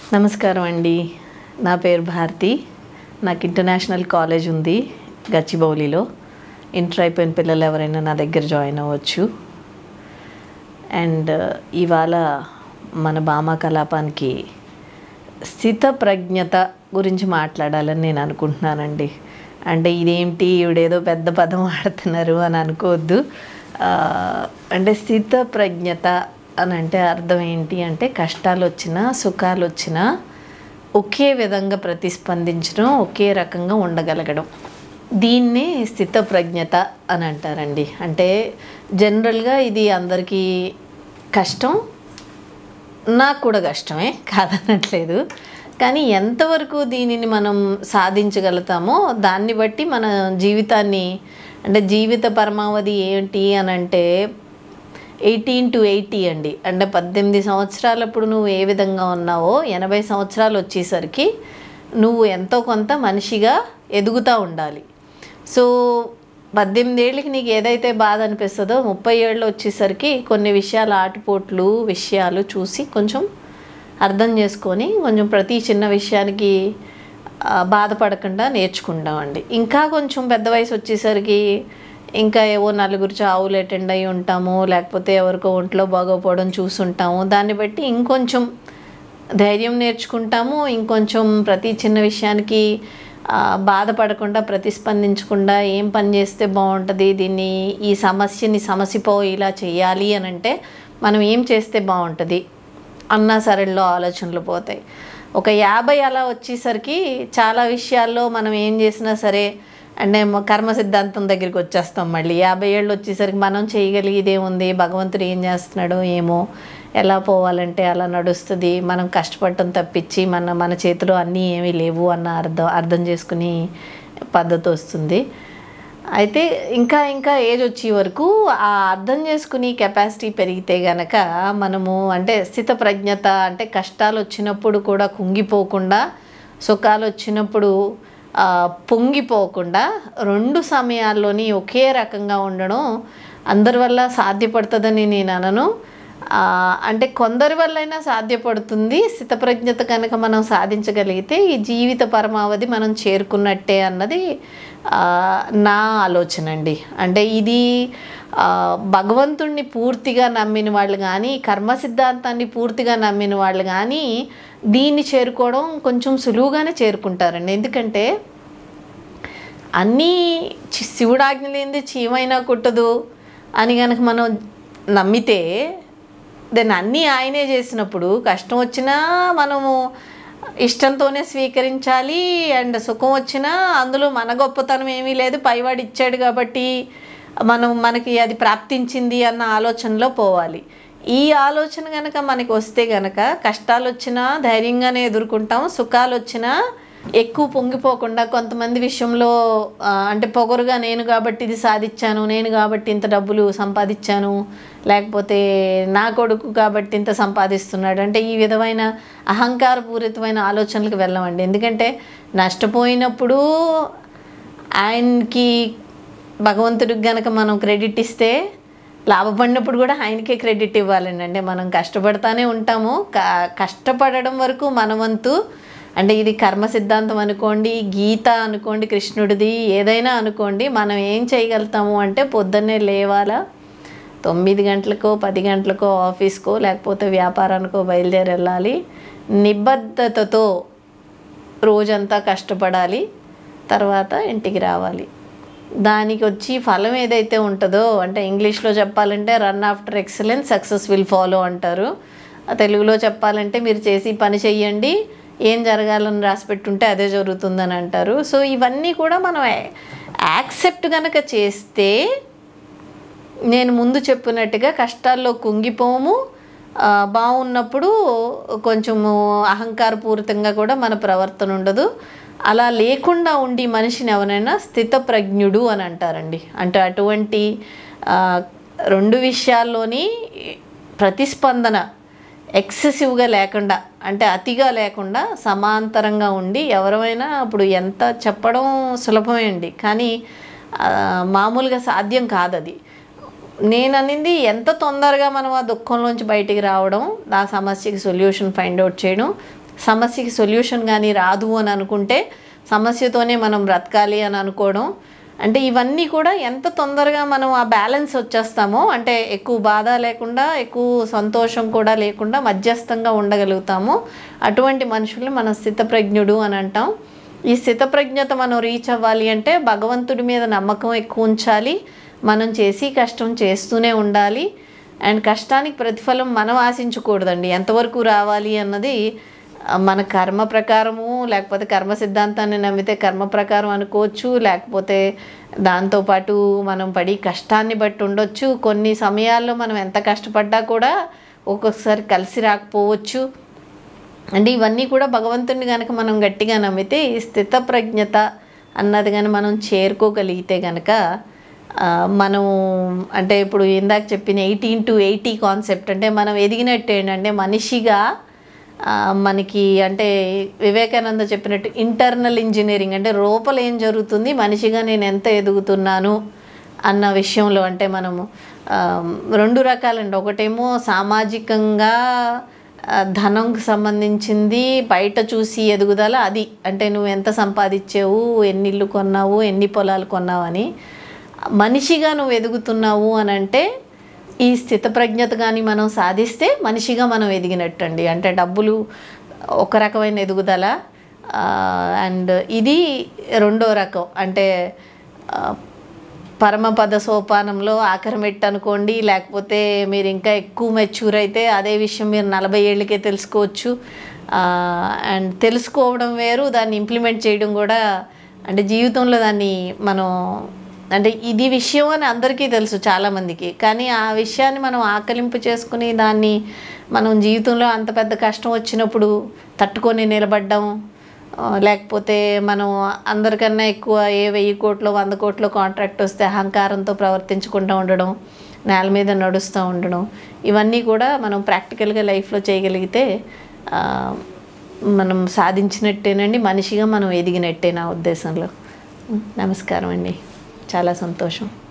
నమస్కారం అండి. నా పేరు భారతి. నాకు ఇంటర్నేషనల్ కాలేజ్ ఉంది గచ్చిబౌలిలో. ఇంటర్ అయిపోయిన పిల్లలు ఎవరైనా నా దగ్గర జాయిన్ అవ్వచ్చు. అండ్ ఇవాళ మన భామాకలాపానికి స్థితప్రజ్ఞత గురించి మాట్లాడాలని నేను అనుకుంటున్నానండి. అంటే ఇదేంటి ఈవిడేదో పెద్ద పదం వాడుతున్నారు అని అనుకోవద్దు. అంటే స్థితప్రజ్ఞత అని అంటే అర్థం ఏంటి అంటే కష్టాలు వచ్చినా సుఖాలు వచ్చినా ఒకే విధంగా ప్రతిస్పందించడం, ఒకే రకంగా ఉండగలగడం, దీన్నే స్థితప్రజ్ఞత అని అంటారండి. అంటే జనరల్గా ఇది అందరికీ కష్టం, నాకు కూడా కష్టమే కాదనట్లేదు. కానీ ఎంతవరకు దీనిని మనం సాధించగలుగుతామో దాన్ని బట్టి మన జీవితాన్ని, అంటే జీవిత పరమావధి ఏంటి అని అంటే 18 to 80 అండి. అంటే 18 సంవత్సరాలప్పుడు నువ్వు ఏ విధంగా ఉన్నావో 80 సంవత్సరాలు వచ్చేసరికి నువ్వు ఎంతో కొంత మనిషిగా ఎదుగుతూ ఉండాలి. సో 18 ఏళ్ళకి నీకు ఏదైతే బాధ అనిపిస్తుందో 30 ఏళ్ళు వచ్చేసరికి కొన్ని విషయాలు, ఆటుపోట్లు విషయాలు చూసి కొంచెం అర్థం చేసుకొని కొంచెం ప్రతి చిన్న విషయానికి బాధపడకుండా నేర్చుకుంటామండి. ఇంకా కొంచెం పెద్ద వయసు వచ్చేసరికి ఇంకా ఏవో నలుగురు చావులు అటెండ్ అయ్యి ఉంటాము, లేకపోతే ఎవరికో ఒంట్లో బాగోపోవడం చూసుంటాము. దాన్ని బట్టి ఇంకొంచెం ధైర్యం నేర్చుకుంటాము. ఇంకొంచెం ప్రతి చిన్న విషయానికి బాధపడకుండా, ప్రతిస్పందించకుండా ఏం పని చేస్తే బాగుంటుంది, దీన్ని ఈ సమస్యని సమసిపోయేలా చేయాలి అని అంటే మనం ఏం చేస్తే బాగుంటుంది అన్న సరళిలో ఆలోచనలు పోతాయి. ఒక 50 అలా వచ్చేసరికి చాలా విషయాల్లో మనం ఏం చేసినా సరే అంటే కర్మసిద్ధాంతం దగ్గరికి వచ్చేస్తాం. మళ్ళీ 50 ఏళ్ళు వచ్చేసరికి మనం చేయగలిగేది ఏముంది, భగవంతుడు ఏం చేస్తున్నాడో ఏమో, ఎలా పోవాలంటే అలా నడుస్తుంది, మనం కష్టపడటం తప్పించి మన చేతిలో అన్నీ ఏమీ లేవు అన్న అర్థం చేసుకుని పద్ధతి వస్తుంది. అయితే ఇంకా ఏజ్ వచ్చే వరకు ఆ అర్థం చేసుకుని కెపాసిటీ పెరిగితే గనక మనము అంటే స్థితప్రజ్ఞత అంటే కష్టాలు వచ్చినప్పుడు కూడా కుంగిపోకుండా, సుఖాలు వచ్చినప్పుడు పొంగిపోకుండా, రెండు సమయాల్లోని ఒకే రకంగా ఉండడం అందరి వల్ల సాధ్యపడుతుందని నేను అనను. అంటే కొందరి వల్లైనా సాధ్యపడుతుంది. స్థితప్రజ్ఞత కనుక మనం సాధించగలిగితే ఈ జీవిత పరమావధి మనం చేరుకున్నట్టే అన్నది నా ఆలోచన అండి. అంటే ఇది భగవంతుణ్ణి పూర్తిగా నమ్మిన వాళ్ళు కానీ, కర్మసిద్ధాంతాన్ని పూర్తిగా నమ్మిన వాళ్ళు కానీ దీన్ని చేరుకోవడం కొంచెం సులువుగానే చేరుకుంటారండి. ఎందుకంటే అన్నీ శివుడాజ్ఞ లేనిది చీమైనా కుట్టదు అని కనుక మనం నమ్మితే దాన్ని అన్నీ ఆయనే చేసినప్పుడు కష్టం వచ్చినా మనము ఇష్టంతోనే స్వీకరించాలి. అండ్ సుఖం వచ్చినా అందులో మన గొప్పతనం ఏమీ లేదు, పైవాడు ఇచ్చాడు కాబట్టి మనకి అది ప్రాప్తించింది అన్న ఆలోచనలో పోవాలి. ఈ ఆలోచన కనుక మనకి వస్తే కనుక కష్టాలు వచ్చినా ధైర్యంగానే ఎదుర్కొంటాం, సుఖాలు వచ్చినా ఎక్కువ పొంగిపోకుండా, కొంతమంది విషయంలో అంటే పొగరుగా నేను కాబట్టి ఇది సాధించాను, నేను కాబట్టి ఇంత డబ్బులు సంపాదించాను, లేకపోతే నా కొడుకు కాబట్టి ఇంత సంపాదిస్తున్నాడు అంటే ఈ విధమైన అహంకారపూరితమైన ఆలోచనలకు వెళ్ళమండి. ఎందుకంటే నష్టపోయినప్పుడు ఆయనకి భగవంతుడికి గనక మనం క్రెడిట్ ఇస్తే, లాభపడినప్పుడు కూడా ఆయనకే క్రెడిట్ ఇవ్వాలండి. అంటే మనం కష్టపడతానే ఉంటాము, కష్టపడడం వరకు మన వంతు. అంటే ఇది కర్మ సిద్ధాంతం అనుకోండి, గీత అనుకోండి, కృష్ణుడిది ఏదైనా అనుకోండి, మనం ఏం చేయగలుగుతాము అంటే పొద్దున్నే లేవాలా, 9 గంటలకో 10 గంటలకో ఆఫీస్కో లేకపోతే వ్యాపారానికో బయలుదేరి వెళ్ళాలి, నిబద్ధతతో రోజంతా కష్టపడాలి, తర్వాత ఇంటికి రావాలి. దానికి వచ్చి ఫలం ఏదైతే ఉంటుందో, అంటే ఇంగ్లీష్లో చెప్పాలంటే run after excellence success will follow అంటారు. తెలుగులో చెప్పాలంటే మీరు చేసి పని చెయ్యండి, ఏం జరగాలని రాసిపెట్టుంటే అదే జరుగుతుందని అంటారు. సో ఇవన్నీ కూడా మనం యాక్సెప్ట్ కనుక చేస్తే నేను ముందు చెప్పినట్టుగా కష్టాల్లో కుంగిపోము, బాగున్నప్పుడు కొంచెము అహంకారపూరితంగా కూడా మన ప్రవర్తన ఉండదు. అలా లేకుండా ఉండి మనిషిని ఎవరైనా స్థితప్రజ్ఞుడు అని అంటారండి. అంటే అటువంటి రెండు విషయాల్లోని ప్రతిస్పందన ఎక్సెసివ్గా లేకుండా, అంటే అతిగా లేకుండా సమాంతరంగా ఉండి ఎవరైనా ఇప్పుడు ఎంత చెప్పడం సులభమే అండి, కానీ మామూలుగా సాధ్యం కాదు అది. నేను అనేది ఎంత తొందరగా మనం ఆ దుఃఖంలోంచి బయటికి రావడం, ఆ సమస్యకి సొల్యూషన్ ఫైండ్ అవుట్ చేయడం, సమస్యకి సొల్యూషన్ కానీ రాదు అని అనుకుంటే సమస్యతోనే మనం బ్రతకాలి అని అనుకోవడం, అంటే ఇవన్నీ కూడా ఎంత తొందరగా మనం ఆ బ్యాలెన్స్ వచ్చేస్తామో, అంటే ఎక్కువ బాధ లేకుండా ఎక్కువ సంతోషం కూడా లేకుండా మధ్యస్థంగా ఉండగలుగుతామో అటువంటి మనుషుల్ని మనం స్థితప్రజ్ఞుడు అని అంటాం. ఈ స్థితప్రజ్ఞత మనం రీచ్ అవ్వాలి అంటే భగవంతుడి మీద నమ్మకం ఎక్కువ ఉంచాలి, మనం చేసి కష్టం చేస్తూనే ఉండాలి. అండ్ కష్టానికి ప్రతిఫలం మనం ఆశించకూడదండి. ఎంతవరకు రావాలి అన్నది మన కర్మ ప్రకారము, లేకపోతే కర్మ సిద్ధాంతాన్ని నమ్మితే కర్మ ప్రకారం అనుకోవచ్చు, లేకపోతే దాంతోపాటు మనం పడి కష్టాన్ని బట్టి ఉండొచ్చు. కొన్ని సమయాల్లో మనం ఎంత కష్టపడ్డా కూడా ఒక్కొక్కసారి కలిసి రాకపోవచ్చు. అంటే ఇవన్నీ కూడా భగవంతుడిని కనుక మనం గట్టిగా నమ్మితే ఈ స్థితప్రజ్ఞత అన్నది కానీ మనం చేరుకోగలిగితే కనుక మనం, అంటే ఇప్పుడు ఇందాక చెప్పిన 18-80 కాన్సెప్ట్, అంటే మనం ఎదిగినట్టు ఏంటంటే మనిషిగా మనకి, అంటే వివేకానంద చెప్పినట్టు ఇంటర్నల్ ఇంజనీరింగ్, అంటే లోపల ఏం జరుగుతుంది, మనిషిగా నేను ఎంత ఎదుగుతున్నాను అన్న విషయంలో. అంటే మనము 2 రకాలండి. ఒకటేమో సామాజికంగా ధనంకి సంబంధించింది, బయట చూసి ఎదుగుదల, అది అంటే నువ్వు ఎంత సంపాదించావు, ఎన్ని ఇల్లు కొన్నావు, ఎన్ని పొలాలు కొన్నావు అని. మనిషిగా నువ్వు ఎదుగుతున్నావు అని అంటే ఈ స్థితప్రజ్ఞత కానీ మనం సాధిస్తే మనిషిగా మనం ఎదిగినట్టండి. అంటే డబ్బులు ఒక రకమైన ఎదుగుదల, అండ్ ఇది 2వ రకం. అంటే పరమపద సోపానంలో ఆఖరి మెట్టు అనుకోండి, లేకపోతే మీరు ఇంకా ఎక్కువ మెచ్యూర్ అయితే అదే విషయం మీరు 40 ఏళ్ళకే తెలుసుకోవచ్చు. అండ్ తెలుసుకోవడం వేరు, దాన్ని ఇంప్లిమెంట్ చేయడం కూడా. అంటే జీవితంలో దాన్ని మనం, అంటే ఇది విషయం అని అందరికీ తెలుసు చాలామందికి, కానీ ఆ విషయాన్ని మనం ఆకలింపు చేసుకుని దాన్ని మనం జీవితంలో అంత పెద్ద కష్టం వచ్చినప్పుడు తట్టుకొని నిలబడ్డం, లేకపోతే మనం అందరికన్నా ఎక్కువ 1000 కోట్లు 100 కోట్లు కాంట్రాక్ట్ వస్తే అహంకారంతో ప్రవర్తించకుండా ఉండడం, నేల మీద నడుస్తూ ఉండడం, ఇవన్నీ కూడా మనం ప్రాక్టికల్గా లైఫ్లో చేయగలిగితే మనం సాధించినట్టేనండి, మనిషిగా మనం ఎదిగినట్టే నా ఉద్దేశంలో. నమస్కారం అండి, చాలా సంతోషం.